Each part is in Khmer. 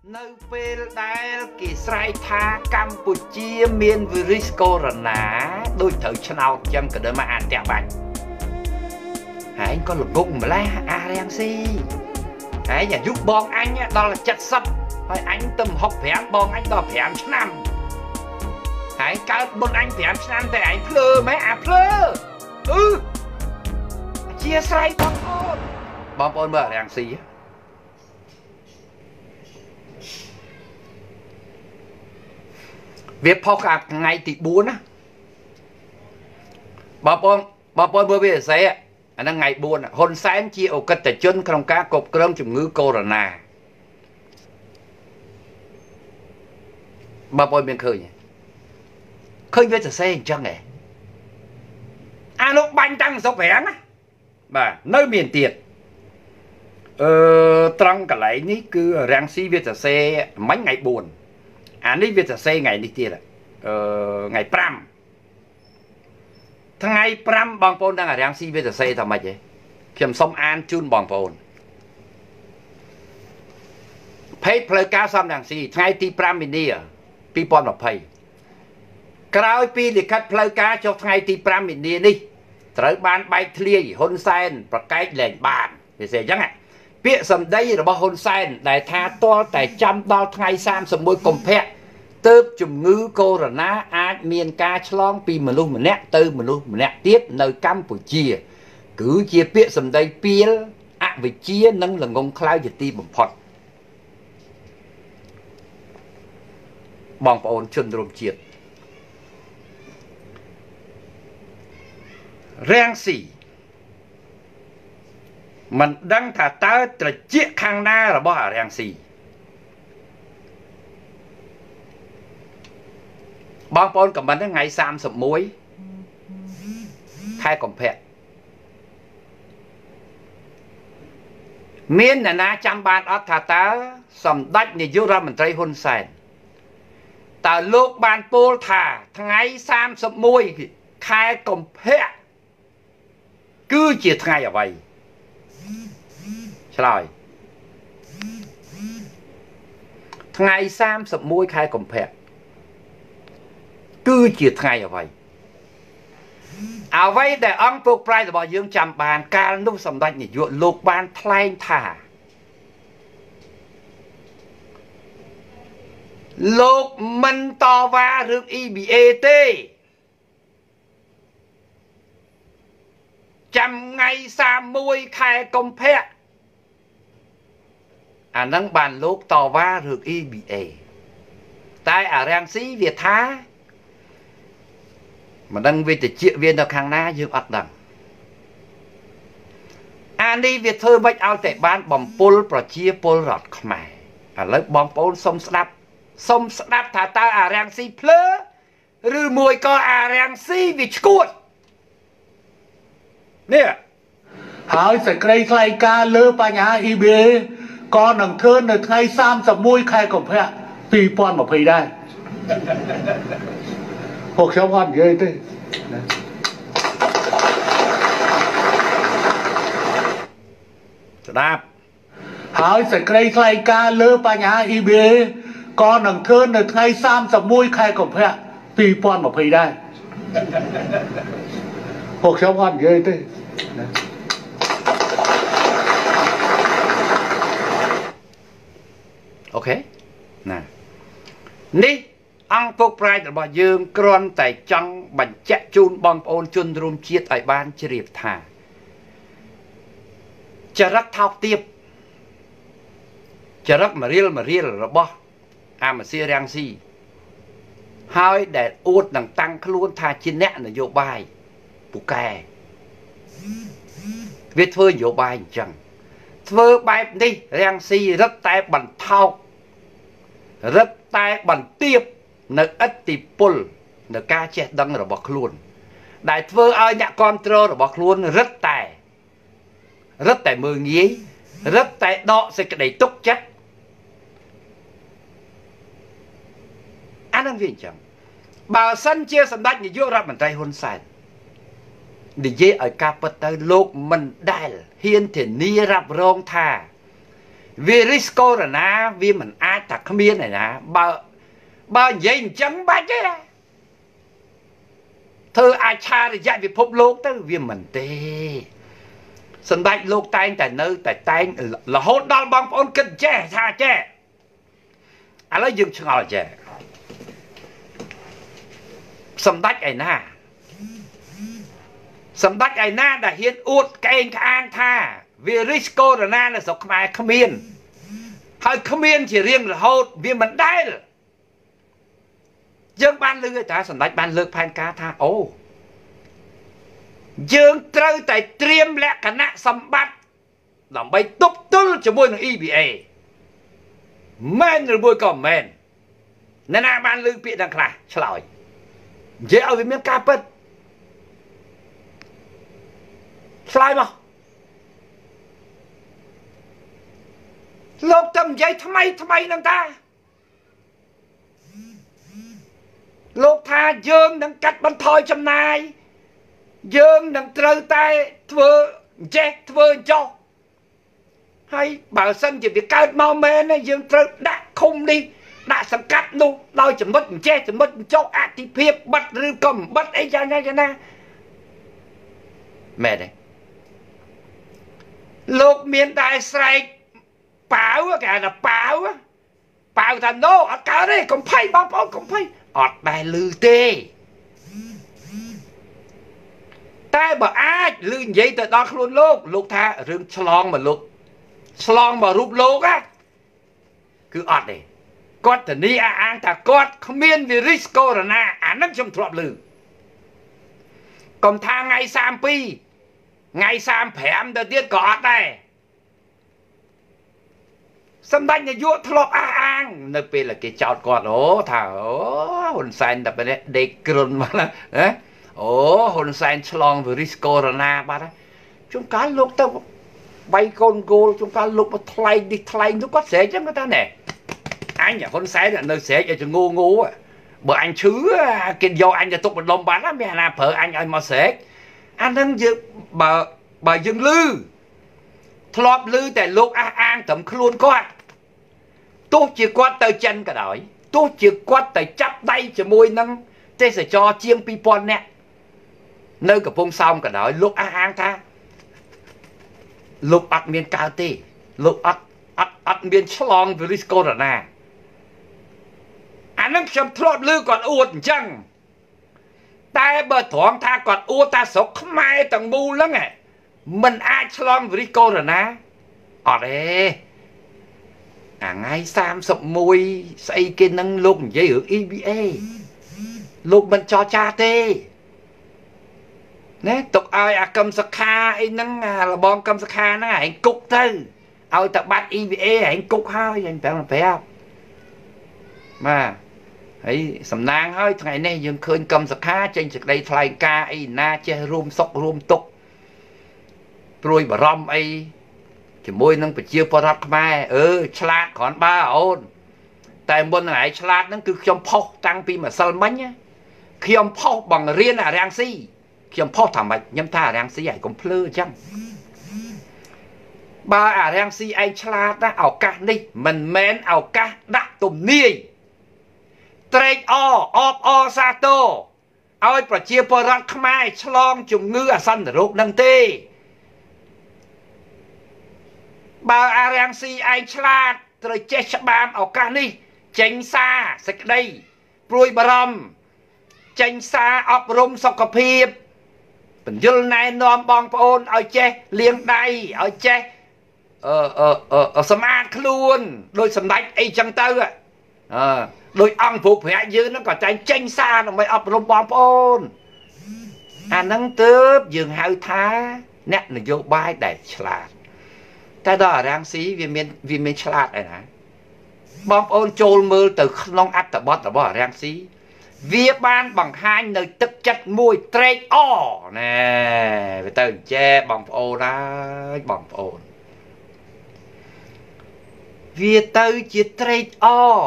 នៅពេលដែលគេស្រែកថាកម្ពុជាមានវីរុសកូវីដ -19 ដូចត្រូវឆ្នោតចឹងក៏ដូចមកអានផ្ទះបាច់ហើយក៏ល្ងកម្លេះអារាំងស៊ីហើយអាយុបងអញដល់70ហើយអញទៅ65បងអញដល់5ឆ្នាំហើយកើតបុនអញ5ឆ្នាំតែឯងភ្លើមែនអាភ្លើអធិស្ឋានបងប្អូនមើលអារាំងស៊ីវាផុសថ្ងៃទី4ណាបងប្អូនមើលវាសេអាហ្នឹងថ្ងៃ4ហ៊ុនសែនជាអកិត្តជនក្នុងការគ្រប់គ្រងជំងឺកូវីដ -19 បងប្អូនមានឃើញវាសរសេរអញ្ចឹងហ៎អានោះបាញ់តាំងសុកប្រាំងណាបាទនៅមានទៀតត្រង់កន្លែងនេះគឺរាំងស៊ីវាសរសេរមិញថ្ងៃ4អានេះវាសរសេរថ្ងៃនេះទៀតថ្ងៃ5ថ្ងៃ5បងប្អូនដឹងអារាំងស៊ីវាសរសេរថាម៉េចទេខ្ញុំសូមអានជូនបងប្អូនភេទផ្លូវការសំរាំងស៊ីថ្ងៃទី5មីនា2020ក្រោយពីលិខិតផ្លូវការចុះថ្ងៃទី5មីនានេះត្រូវបានបែកធ្លាយហ៊ុនសែនប្រកែកលែងបានវាសេអញ្ចឹងពាក្យសម្ដីរបស់ហ៊ុនសែនដែលថាទាល់តែចាំដល់ថ្ងៃ31កុម្ភៈទើបជំងឺកូវីដ -19 អាចមានការឆ្លងពីមនុស្សម្នាក់ទៅមនុស្សម្នាក់ទៀតនៅកម្ពុជាគឺជាពាក្យសម្ដីពាលអវិជ្ជានិងល្ងង់ខ្លៅជាទីបំផុតបងប្អូនជនរួមជាតិរាំងស៊ីមិនដឹងថាតើត្រចៀកខាងណារបស់អារាំងស៊ីបងប្អូនខមមិនថ្ងៃ31ខែកុម្ភៈមានអ្នកណាចាំបានអត់ថាតើសម្ដេចនាយករដ្ឋមន្ត្រីហ៊ុនសែនតើលោកបានពោលថាថ្ងៃ31ខែកុម្ភៈគឺជាថ្ងៃអ្វីឆ្លើយថ្ងៃ31ខែកុម្ភៈគឺជាថ្ងៃអ្វីដែលអង្គពុកប្រៃរបស់យើងចាំបានកាលនោះសម្ដេចនាយកលោកបានថ្លែងថាលោកមិនតវ៉ារឿង EBA ទេចាំថ្ងៃ31ខែកុម្ភៈអានឹងបានលោកតវ៉ារឿង EBA តែអារាំងស៊ីវាថាមិនដឹងវាតិចវានៅខាងណាយើងអត់ដឹងអានេះវាធ្វើមិនឲ្យតែបានបំពុលប្រជាពលរដ្ឋខ្មែរឥឡូវបងប្អូនសុំស្ដាប់ថាតើអារាំងស៊ីភ្លើឬមួយក៏អារាំងស៊ីវាឈួតនេះហើយសេចក្តីថ្លែងការណ៍លើបញ្ហា EBA ក៏នឹងធ្វើនៅថ្ងៃ31ខែកុម្ភៈ2020ដែរពួកខ្ញុំអត់និយាយទេស្ដាប់ហើយសេចក្តីថ្លែងការណ៍លើបញ្ហា EBA ក៏នឹងធ្វើនៅថ្ងៃ31ខែកុម្ភៈ2020ដែរពួកខ្ញុំអត់និយាយទេអូខេណានេះអង្គពុកប្រាជ្ញរបស់យើងគ្រាន់តែចង់បញ្ជាក់ជូនបងប្អូនជនរួមជាតិឲ្យបានជ្រាបថាចរិតថោកទាបចរិតមរៀលរបស់អាម៉ាស៊ីរាំងស៊ីហើយដែលអួតនឹងតាំងខ្លួនថាជាអ្នកនយោបាយពូកែវាធ្វើនយោបាយអញ្ចឹងធ្វើបែបនេះរាំងស៊ីរឹតតែបន្ថោករឹតតែបន្ទាបនៅឥទ្ធិពលនៅការចេះដឹងរបស់ខ្លួនដែលធ្វើឲ្យអ្នកគ្រប់គ្រងរបស់ខ្លួនរឹតតែមើលងាយរឹតតែដកសេចក្តីទុកចិត្តអានឹងវាអញ្ចឹងបើសិនជាសម្ដេចនាយករដ្ឋមន្ត្រីហ៊ុនសែននិយាយឲ្យការពិតទៅលោកមិនដែលហ៊ានធានារ៉ាប់រងថា វីរុសកូវីដ -19 វាមិនអាចតែគ្មានឯណាបើនិយាយអញ្ចឹងបាច់ទេធ្វើអាចឆារយៈពិភពលោកទៅវាមិនទេសម្ដេចលោកតែងតែនៅតែតែងរហូតដល់បងប្អូនគិតចេះថាចេះឥឡូវយើងឆ្ងល់ចេះសម្ដេចឯណាសម្ដេចឯណាដែលហ៊ានអួតកេងក្អាងថាវីរុសកូវីដ -19 នៅស្រុកខ្មែរគ្មានហើយគ្មានជារៀងរហូតវាមិនដែលយើងបានលើកថាសម្ដេចបានលើកផែនការថាអូយើងត្រូវតែត្រៀមលក្ខណៈសម្បត្តិដើម្បីទប់ទល់ជាមួយនឹង EBA មែនឬមួយក៏មិនមែនអ្នកណាបានលើកពាក្យទាំងខ្លះឆ្លើយនិយាយឲ្យវាមានការពិតឆ្លើយមកលោកតែនិយាយថ្មីហ្នឹងតាលោកថាយើងនឹងកាត់បន្ថយចំណាយយើងនឹងត្រូវតែធ្វើចេះធ្វើចោះហើយបើសិនជាវាកើតមកមែនយើងត្រូវដាក់ឃុំនេះដាក់សង្កាត់នោះដោយចំណុចចេះចំណុចចោះអតិភិបបិទឬក៏មិនបិទអីយ៉ាងណាមែនទេលោកមានតែស្រែកប៉ាវគេហៅថាប៉ាវថាណូអត់កើតទេកុំភ័យបងប្អូនកុំភ័យអត់ដែលឮទេតែបើអាចឮនិយាយទៅដល់ខ្លួនលោកថារឿងឆ្លងមកលោកឆ្លងមករូបលោកគឺអត់ទេគាត់ធានាអះអាងថាគាត់គ្មានវីរុសកូវីដ -19 អានឹងខ្ញុំធ្លាប់ឮកុំថាថ្ងៃ32ថ្ងៃ35ទៅទៀតក៏អត់ដែរសម្ដេចនាយកធ្លាប់អះអាងនៅពេលដែលគេចោទគាត់ថាហ៊ុនសែនតែពេលដេកគ្រុនមកណាអូហ៊ុនសែនឆ្លងវីរុសកូវីដ -19 បាត់ជួនកាលលោកទៅបៃកូនគោលជួនកាលលោកមកថ្លែងនេះថ្លែងនោះគាត់ស្រែកចឹងគាត់ថាណែអញហ៊ុនសែននៅស្រែកឲ្យងូបើអញឈឺគេយកអញទៅទុកបណ្ដុំបាត់មានអាណាប្រើអញឲ្យមកស្រែកអានឹងយើងបើយើងឮធ្លាប់ឮតែលោកអះអាងត្រឹមខ្លួនគាត់ទោះជាគាត់ទៅចិនក៏ដោយទោះជាគាត់ទៅចាប់ដៃជាមួយនឹងទេសចរជាង 2000 នាក់នៅកំពង់សោមក៏ដោយលោកអះអាងថាលោកអត់មានកើតទេលោកអត់មានឆ្លងវីរុសកូវីដ -19 អានឹងខ្ញុំធ្លាប់ឮគាត់អួតអញ្ចឹងតែបើត្រង់ថាគាត់អួតថាស្រុកខ្មែរទាំងមូលហ្នឹងមិនអាចឆ្លងវីរុសកូវីដ -19 អត់ទេអាថ្ងៃ31ស្អីគេនឹងលោកនិយាយរឿង EBA លោកមិនចរចាទេណែទុកឲ្យអាកឹមសខាអីហ្នឹងអារបងកឹមសខាហ្នឹងឯងគុកទៅឲ្យតែបាត់ EBA ឯងគុកហើយអញប្រាប់បាទហើយសំណាងហើយថ្ងៃនេះយើងឃើញកឹមសខាចេញសេចក្តីថ្លែងការណ៍អីណាចេះរួមសុខរួមទុក្ខព្រួយបារម្ភអីជាមួយនឹងប្រជាពលរដ្ឋខ្មែរឆ្លាតគ្រាន់បើអូនតែមុននឹងឯងឆ្លាតហ្នឹងគឺខ្ញុំផុសតាំងពីម្សិលមិញខ្ញុំផុសបង្រៀនអារាំងស៊ីខ្ញុំផុសថាម៉េចខ្ញុំថាអារាំងស៊ីឯងកុំភ្លើអញ្ចឹងបើអារាំងស៊ីឯងឆ្លាតណាឱកាសនេះមិនមែនឱកាសដាក់ទំនាយត្រេកអរសាទរឲ្យប្រជាពលរដ្ឋខ្មែរឆ្លងជំងឺអាសន្នរោគនឹងទេបើអារាំងស៊ីឯងឆ្លាតត្រូវចេះច្បាមឱកាសនេះចេញសារសេចក្តីព្រួយបារម្ភចេញសារអប់រំសុខភាពបញ្យលណែនាំបងប្អូនឲ្យចេះលាងដៃឲ្យចេះសម្អាតខ្លួនដោយសម្ដេចអីចឹងទៅដោយអង្គព្រោះប្រាក់យើងហ្នឹងក៏តែងចេញសារដើម្បីអប់រំបងប្អូនអាហ្នឹងទើបយើងហៅថាអ្នកនយោបាយដែលឆ្លាតតែដល់អារាំងស៊ីវាមានឆ្លាតឯណាបងប្អូនចូលមើលទៅក្នុងអត្ថបទរបស់អារាំងស៊ីវាបានបង្ហាញនៅទឹកចិត្តមួយត្រេកអរណែវាទៅចែបងប្អូនហើយបងប្អូនវាទៅជាត្រេកអរ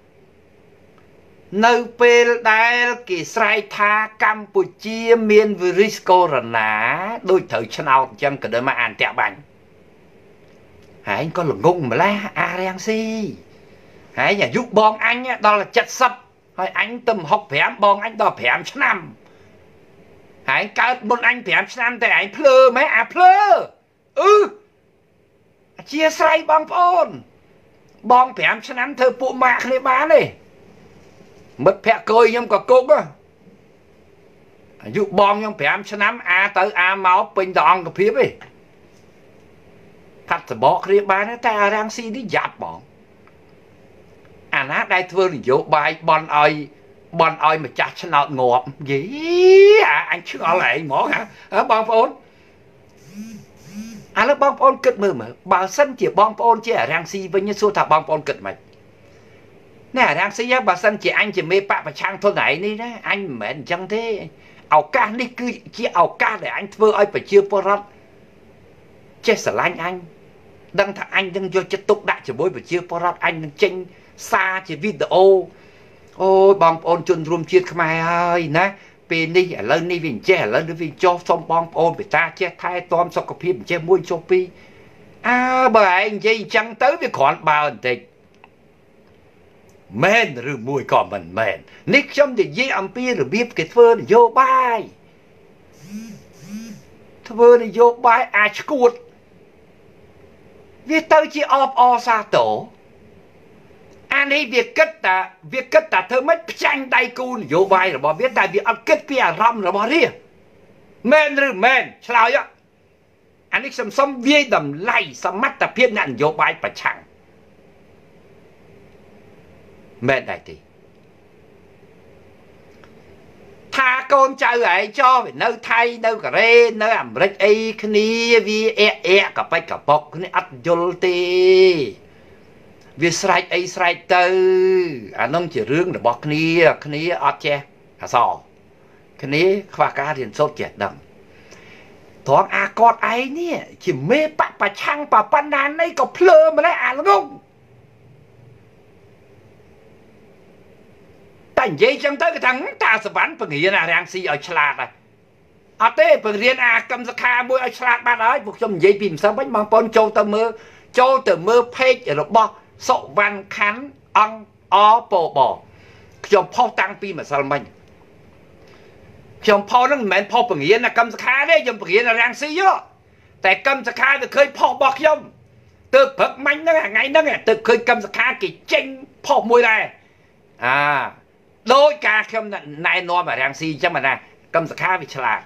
នៅពេលដែលគេស្រែកថាកម្ពុជាមានវីរុសកូវីដ -19 ដូចត្រូវឆ្នោតអញ្ចឹងក៏ដូចមកអានតាក់បាញ់ហើយក៏ល្ងងម្លេះអារាំងស៊ីហើយអាយុបងអញដល់70ហើយអញទៅ65បងអញដល់5ឆ្នាំហើយកើតមុនអញ5ឆ្នាំតែឯងភ្លើមែនអាភ្លើអធិស្ឋានបងប្អូនបង5ឆ្នាំធ្វើពួកម៉ាក់គ្នាបានទេមិត្តភក្តិគយខ្ញុំក៏គុកអាយុបងខ្ញុំ5ឆ្នាំអាទៅអាមកពេញតអង្គភាពទេកាត់សបកគ្នាបានតែអារាំងស៊ីនេះយ៉ាប់បងអាណាដែលធ្វើនយោបាយបន់ឲ្យម្ចាស់ឆ្នោតងាប់យីអញឆ្ងល់ឯងហ្មងហ៎បងប្អូនឥឡូវបងប្អូនគិតមើលបើសិនជាបងប្អូនជាអារាំងស៊ីវិញសួរថាបងប្អូនគិតមិនណែអារាំងស៊ីបើសិនជាអញជាមេបកប្រឆាំងខ្លួនឯងនេះណាអញមិនមែនអញ្ចឹងទេឱកាសនេះគឺជាឱកាសដែលអញធ្វើឲ្យប្រជាពលរដ្ឋចេះស្រឡាញ់អញដឹងថាអញនឹងយកចិត្តទុកដាក់ជាមួយប្រជាពលរដ្ឋអញនឹងចេញសារជាវីដេអូអូយបងប្អូនជនរួមជាតិខ្មែរហើយណាពេលនេះឥឡូវនេះវាអញ្ចេះឥឡូវនេះវាចុះសុំបងប្អូនបេតាចេះថែទាំសុខភាពអញ្ចេះមួយចុះពីរបើឯងនិយាយអញ្ចឹងទៅវាគ្រាន់បើបន្តិចមែនឬមួយក៏មិនមែននេះខ្ញុំនិយាយអំពីរបៀបគេធ្វើនយោបាយអាចឈួតវាទៅជាអបអសាទរអានេះវាគិតតែធ្វើម៉េចផ្ចាញ់ដៃគូនយោបាយរបស់វាតែវាអត់គិតពីអារម្មណ៍របស់វាមែនឬមែនឆ្លើយអានេះខ្ញុំសុំវាយតម្លៃសមត្ថភាពអ្នកនយោបាយប្រឆាំងមែនដែរទេថាកូនចៅឯងចោវានៅថៃនៅកូរ៉េនៅអាមេរិកអីគ្នាវាកប៉ិចកប៉ុកគ្នាអត់យល់ទេវាស្រែកអីស្រែកទៅអានោះជារឿងរបស់គ្នាអត់ចេះអសរគ្នាខ្វះការរៀនសូត្រចេះដឹងត្រង់អាគាត់ឯងនេះជាមេបកប្រឆាំងប៉ុណ្ណានេះក៏ភ្លើម្លេះអាល្ងងតែនិយាយចឹងទៅគេថាតាសវណ្ណពង្រៀនអារាំងស៊ីឲ្យឆ្លាតហើយអត់ទេពង្រៀនអាកម្មសខាមួយឲ្យឆ្លាតបាត់ហើយពួកខ្ញុំនិយាយពីម្សិលវិញបងប្អូនចូលទៅមើល page របស់សុវណ្ណខណ្ឌអង្គអពបខ្ញុំផុសតាំងពីម្សិលមិញខ្ញុំផុសហ្នឹងមិនមែនផុសពង្រៀនអាកម្មសខាទេខ្ញុំពង្រៀនអារាំងស៊ីតែកម្មសខាវាឃើញផុសរបស់ខ្ញុំទើបព្រឹកមិញហ្នឹងថ្ងៃហ្នឹងទើបឃើញកម្មសខាគេចេញផុសមួយដែរដោយការខ្ញុំណែនាំអារាំងស៊ីអញ្ចឹងណាកម្មសខាវាឆ្លាត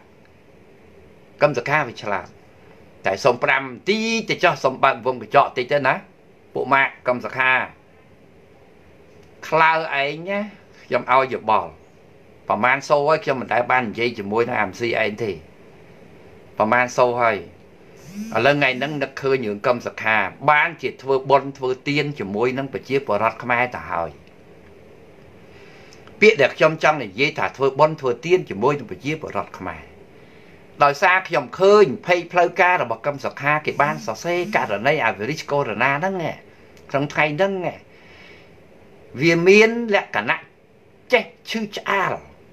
តែសុំ5នាទីទៅចោះសុំបើកវងកញ្ចក់តិចទៅណាពួកម៉ាក់កម្មសខាខ្លៅឯងណាខ្ញុំឲ្យយោបល់ប្រហែលសូហើយខ្ញុំមិនដែលបាននិយាយជាមួយនឹង MC ឯងទេប្រហែលសូហើយឥឡូវថ្ងៃហ្នឹងនឹកឃើញរឿងកម្មសខាបានជាធ្វើបុណ្យធ្វើទានជាមួយនឹងប្រជាពលរដ្ឋខ្មែរទៅហើយពាក្យដែលខ្ញុំចង់និយាយថាធ្វើបុណ្យធ្វើទានជាមួយនឹងប្រជាពលរដ្ឋខ្មែរដោយសារខ្ញុំឃើញភ័យផ្លូវការរបស់កម្មសខាគេបានសរសេរករណីអាវីរិសកូវីដ -19 ហ្នឹងក្នុងថ្ងៃហ្នឹងវាមានលក្ខណៈចេះឈឺឆ្អាល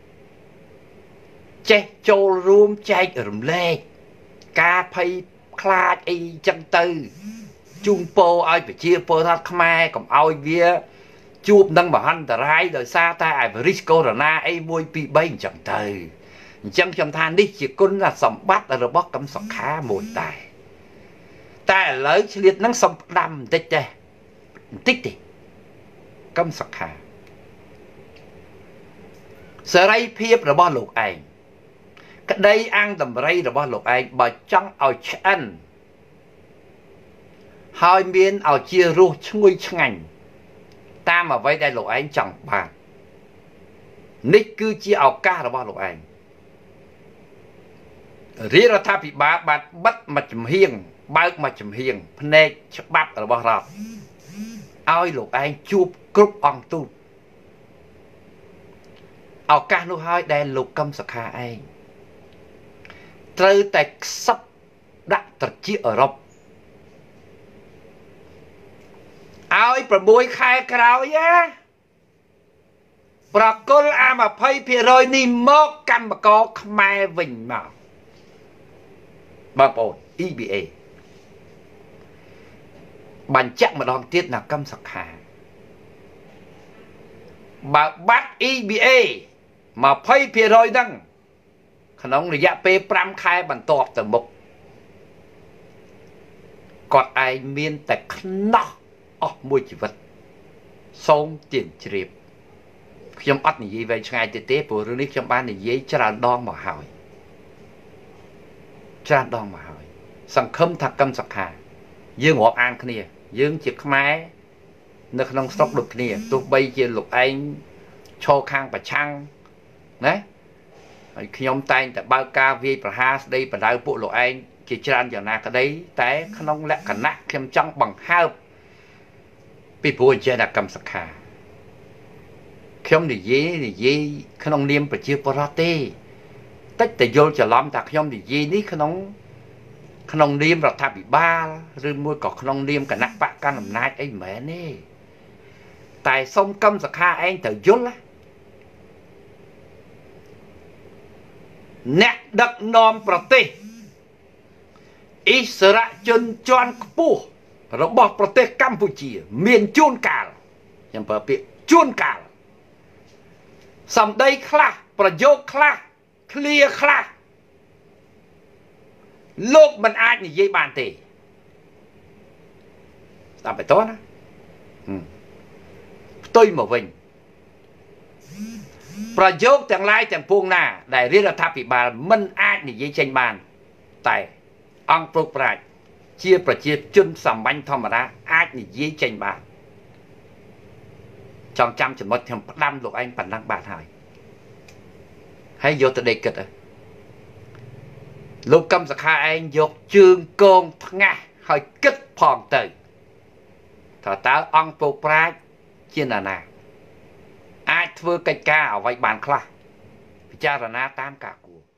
ចេះចូលរួមចែករំលែកការភ័យខ្លាចអីចឹងទៅជូនពរឲ្យប្រជាពលរដ្ឋខ្មែរកុំឲ្យវាជួបនឹងមហន្តរាយដោយសារតែអាវីរិសកូវីដ -19 អី1 2 3អញ្ចឹងទៅអញ្ចឹងខ្ញុំថានេះជាគុណសម្បត្តិរបស់កម្មសខាមួយដែរតែឥឡូវឆ្លៀតនឹងសំផ្ដាំបន្តិចទេកម្មសខាសេរីភាពរបស់លោកឯងក្តីអាំងតម្រៃរបស់លោកឯងបើចង់ឲ្យឆ្អិនហើយមានឲ្យជារសឈ្ងុយឆ្ងាញ់តាមអ្វីដែលលោកឯងចង់បាននេះគឺជាឱកាសរបស់លោកឯងរដ្ឋាភិបាលបានបិទមួយចំហៀងបើកមួយចំហៀងភ្នែកច្បាប់របស់រដ្ឋឲ្យលោកឯងជួបគ្រប់អង្គទូតឱកាសនោះហើយដែលលោកកឹមសុខាឯងត្រូវតែខ្សឹបដាក់ត្រចៀកអឺរ៉ុបឲ្យ6ខែក្រោយប្រគល់អា 20% នេះមកកម្មករខ្មែរវិញមកបងប្អូន EBA បញ្ជាក់ម្ដងទៀតណាកម្មសខាបើបាត់ EBA 20% ហ្នឹងក្នុងរយៈពេល5ខែបន្ទាប់ទៅមុខគាត់ឯងមានតែខ្នោះអស់មួយជីវិតសូមទានជ្រាបខ្ញុំអត់និយាយវែងឆ្ងាយទេព្រោះរឿងនេះខ្ញុំបាននិយាយច្រើនដងមកហើយសង្ឃឹមថាកម្មសខាយើងរាប់អានគ្នាយើងជាខ្មែរនៅក្នុងស្រុកដូចគ្នាទោះបីជាលោកឯងឈរខាងប្រឆាំងណាហើយខ្ញុំតែងតែបើកការវាយប្រហារស្ដីបដៅពួកលោកឯងជាច្រើនយ៉ាងណាក្តីតែក្នុងលក្ខណៈខ្ញុំចង់បង្ហើបពីព្រោះអញ្ចឹងកម្មសខាខ្ញុំនិយាយក្នុងនាមប្រជាពលរដ្ឋទេតិចតែយល់ច្រឡំថាខ្ញុំនិយាយនេះក្នុងនាមរដ្ឋាភិបាលឬមួយក៏ក្នុងនាមគណៈបកកណ្ដាលអំណាចអីមិនមែនទេតែសូមកម្មសខាឯងត្រូវយល់ណាអ្នកដឹកនាំប្រទេសអិសរាជជនជាន់ខ្ពស់របស់ប្រទេសកម្ពុជាមានជួនកាលខ្ញុំប្រើពាក្យជួនកាលសម្ដីខ្លះប្រយោគខ្លះឃ្លាខ្លះលោកមិនអាចនិយាយបានទេស្ដាប់ไปតោះណាផ្ទុយមកវិញប្រយោគទាំងឡាយទាំងពួងណាដែលរាជរដ្ឋាភិបាលមិនអាចនិយាយចេញបានតែអង្គព្រឹកប្រាជ្ញជាប្រជាជនសាមញ្ញធម្មតាអាចនិយាយចេញបានចង់ចាំចំណុចខ្ញុំផ្ដាំលោកឯងប៉ុណ្ណឹងបាទហើយយកទៅដេកគិតលោកកម្មសខាឯងយកជើងកងថ្ងាសហើយគិតផងទៅថាតើអង្គព្រឹកប្រាជ្ញជាណាអាចធ្វើកិច្ចការអ្វីបានខ្លះពិចារណាតាមការគួរ